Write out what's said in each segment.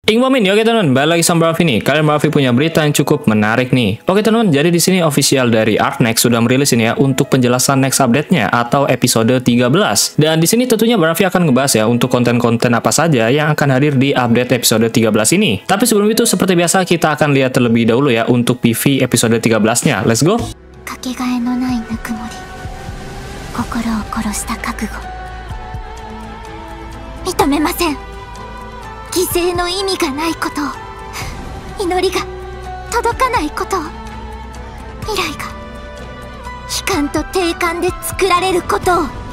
Ingwamin, oke teman-teman, balik lagi sama Raffi nih. Kalian Raffi punya berita yang cukup menarik nih. Oke teman-teman, jadi di sini official dari Artnext sudah merilis ini ya untuk penjelasan next update-nya atau episode 13. Dan di sini tentunya Raffi akan ngebahas ya untuk konten-konten apa saja yang akan hadir di update episode 13 ini. Tapi sebelum itu seperti biasa kita akan lihat terlebih dahulu ya untuk PV episode 13-nya. Let's go. かけがえのないぬくもり、心を殺した覚悟、認めません。犠牲の意味がないことを、祈りが届かないことを、未来が悲観と定感で作られることを。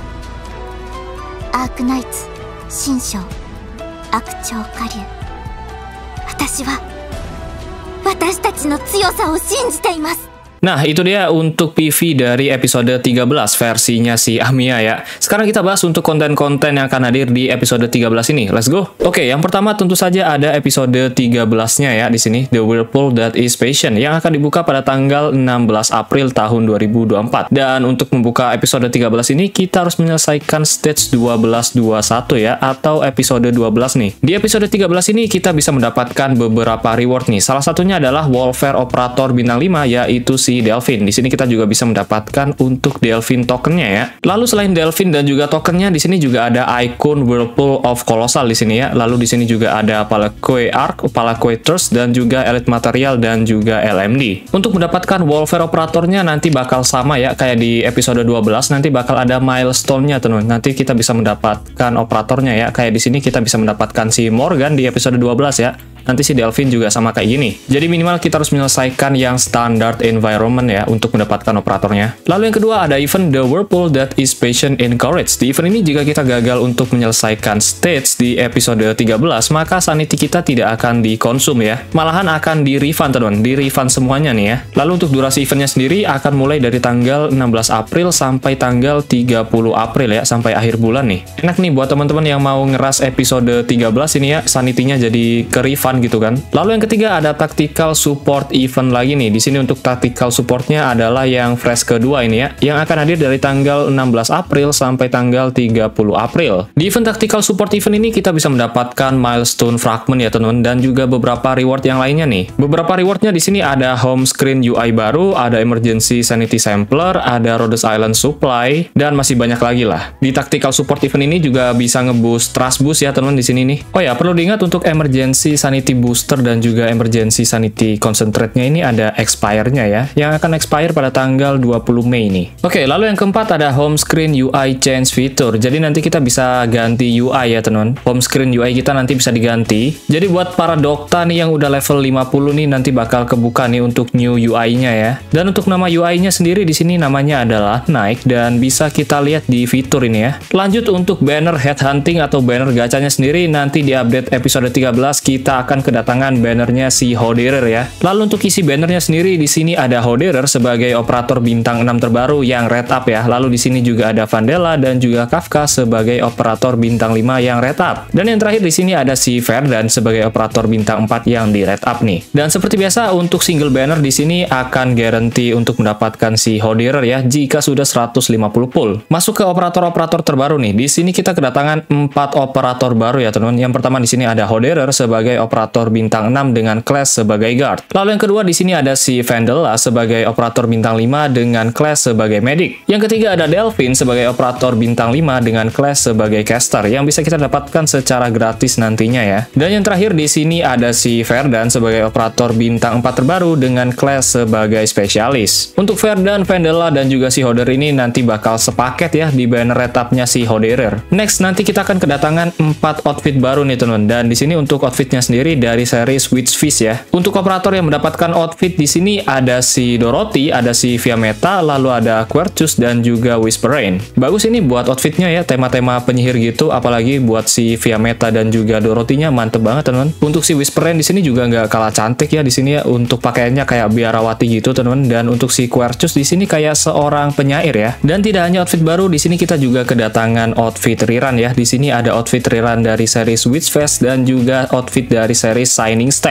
アークナイツ新章悪鳥下流、私は私たちの強さを信じています。 Nah, itu dia untuk PV dari episode 13 versinya si Amiya ya. Sekarang kita bahas untuk konten-konten yang akan hadir di episode 13 ini. Let's go. Oke, yang pertama tentu saja ada episode 13-nya ya di sini, The Whirlpool That Is Passion, yang akan dibuka pada tanggal 16 April tahun 2024. Dan untuk membuka episode 13 ini kita harus menyelesaikan stage 12-21 ya, atau episode 12 nih. Di episode 13 ini kita bisa mendapatkan beberapa reward nih. Salah satunya adalah Warfare Operator bintang 5, yaitu si Delphine. Di sini kita juga bisa mendapatkan untuk Delphine tokennya ya. Lalu selain Delphine dan juga tokennya, di sini juga ada Icon Whirlpool of Colossal di sini ya. Lalu di sini juga ada Palakue Arc, Palakue Trust, dan juga Elite Material dan juga LMD. Untuk mendapatkan Warfare Operatornya nanti bakal sama ya kayak di episode 12, nanti bakal ada milestone-nya teman. Nanti kita bisa mendapatkan operatornya ya. Kayak di sini kita bisa mendapatkan si Morgan di episode 12 ya. Nanti si Delphine juga sama kayak gini. Jadi minimal kita harus menyelesaikan yang standard environment ya untuk mendapatkan operatornya. Lalu yang kedua ada event The Whirlpool That Is Patient in Courage. Di event ini jika kita gagal untuk menyelesaikan stage di episode 13, maka sanity kita tidak akan dikonsum ya. Malahan akan di-refund teman, di-refund semuanya nih ya. Lalu untuk durasi eventnya sendiri akan mulai dari tanggal 16 April sampai tanggal 30 April ya, sampai akhir bulan nih. Enak nih buat teman-teman yang mau ngeras episode 13 ini ya, sanity-nya jadi ke-refund gitu kan. Lalu yang ketiga ada tactical support event lagi nih. Di sini untuk tactical supportnya adalah yang fresh kedua ini ya, yang akan hadir dari tanggal 16 April sampai tanggal 30 April. Di event tactical support event ini kita bisa mendapatkan milestone fragment ya teman, dan juga beberapa reward yang lainnya nih. Beberapa rewardnya di sini ada home screen UI baru, ada emergency sanity sampler, ada Rhodes Island supply, dan masih banyak lagi lah. Di tactical support event ini juga bisa ngeboost trust boost ya teman di sini nih. Oh ya, perlu diingat untuk emergency sanity booster dan juga emergency sanity concentrate-nya ini ada expire-nya ya, yang akan expire pada tanggal 20 Mei nih. Oke, lalu yang keempat ada home screen UI change fitur. Jadi nanti kita bisa ganti UI ya teman. Home screen UI kita nanti bisa diganti. Jadi buat para dokta nih yang udah level 50 nih nanti bakal kebuka nih untuk new UI-nya ya. Dan untuk nama UI-nya sendiri di sini namanya adalah Nike dan bisa kita lihat di fitur ini ya. Lanjut untuk banner headhunting atau banner gacanya sendiri, nanti di update episode 13 kita akan kedatangan bannernya si Hoderer ya. Lalu untuk isi bannernya sendiri di sini ada Hoderer sebagai operator bintang 6 terbaru yang red up ya. Lalu di sini juga ada Vandella dan juga Kafka sebagai operator bintang 5 yang red up. Dan yang terakhir di sini ada si Verdan sebagai operator bintang 4 yang di red up nih. Dan seperti biasa untuk single banner di sini akan guarantee untuk mendapatkan si Hoderer ya jika sudah 150 pull. Masuk ke operator-operator terbaru nih. Di sini kita kedatangan 4 operator baru ya teman. Yang pertama di sini ada Hoderer sebagai operator bintang 6 dengan class sebagai guard. Lalu yang kedua di sini ada si Vandella sebagai operator bintang 5 dengan class sebagai medic. Yang ketiga ada Delphine sebagai operator bintang 5 dengan class sebagai caster yang bisa kita dapatkan secara gratis nantinya ya. Dan yang terakhir di sini ada si Verdan sebagai operator bintang 4 terbaru dengan class sebagai spesialis. Untuk Verdan, Vandella dan juga si Hoderer ini nanti bakal sepaket ya di banner red up-nya si Hoderer. Next nanti kita akan kedatangan 4 outfit baru nih teman. Dan di sini untuk outfitnya sendiri dari series Witchfish ya. Untuk operator yang mendapatkan outfit di sini ada si Dorothy, ada si Viameta, lalu ada Quercus dan juga Whisper Rain. Bagus ini buat outfitnya ya, tema-tema penyihir gitu, apalagi buat si Viameta dan juga Dorothy-nya mantep banget teman. Untuk si Whisper Rain di sini juga nggak kalah cantik ya di sini ya, untuk pakaiannya kayak biarawati gitu teman. Dan untuk si Quercus di sini kayak seorang penyair ya. Dan tidak hanya outfit baru, di sini kita juga kedatangan outfit rerun ya. Di sini ada outfit rerun dari series Witchfest dan juga outfit dari series Shining Step.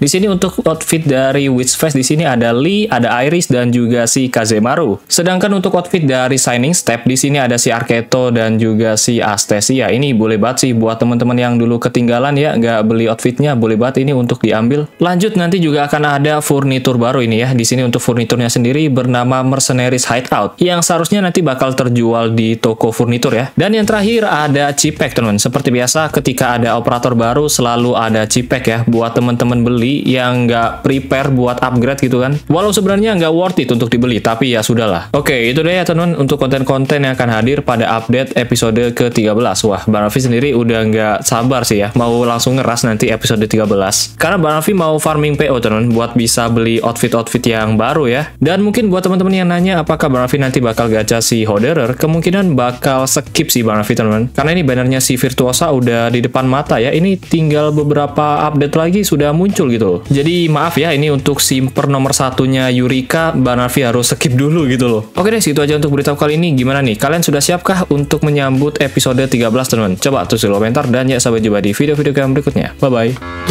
Di sini untuk outfit dari Witch Face di sini ada Lee, ada Iris dan juga si Kazemaru. Sedangkan untuk outfit dari Shining Step di sini ada si Arketo dan juga si Astesia. Ini boleh banget sih buat teman-teman yang dulu ketinggalan ya, nggak beli outfitnya, boleh banget ini untuk diambil. Lanjut nanti juga akan ada furnitur baru ini ya. Di sini untuk furniturnya sendiri bernama Mercenaries Hideout yang seharusnya nanti bakal terjual di toko furnitur ya. Dan yang terakhir ada chip pack teman. Seperti biasa ketika ada operator baru selalu ada chip pack ya buat teman-teman beli yang nggak prepare buat upgrade gitu kan. Walau sebenarnya nggak worth it untuk dibeli, tapi ya sudahlah. Oke, itu deh ya teman untuk konten-konten yang akan hadir pada update episode ke-13. Wah, Bang Raffi sendiri udah nggak sabar sih ya mau langsung ngeras nanti episode 13. Karena Bang Raffi mau farming PO teman buat bisa beli outfit-outfit yang baru ya. Dan mungkin buat teman-teman yang nanya apakah Bang Raffi nanti bakal gacha si Hoderer, kemungkinan bakal skip sih Bang Raffi teman. Karena ini bannernya si Virtuosa udah di depan mata ya. Ini tinggal beberapa update lagi sudah muncul gitu. Jadi maaf ya, ini untuk simper nomor satunya Yurika, Bang Raffi harus skip dulu gitu loh. Oke deh, situ aja untuk berita kali ini. Gimana nih? Kalian sudah siapkah untuk menyambut episode 13 teman? Coba tulis di komentar dan ya sampai jumpa di video-video yang berikutnya. Bye-bye.